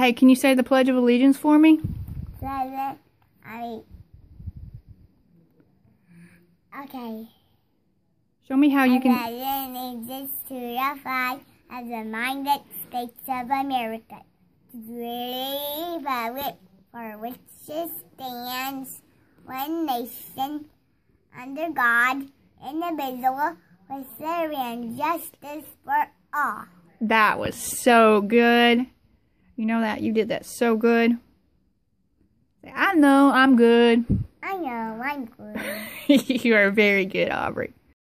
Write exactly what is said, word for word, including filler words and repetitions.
Hey, can you say the Pledge of Allegiance for me? Present. I. Okay. Show me how you can. I pledge allegiance to the flag of the United States of America, to the republic for which it stands, one nation, under God, indivisible, with liberty and justice for all. That was so good. You know that? You did that so good. Say, I know I'm good. I know I'm good. You are very good, Aubrey.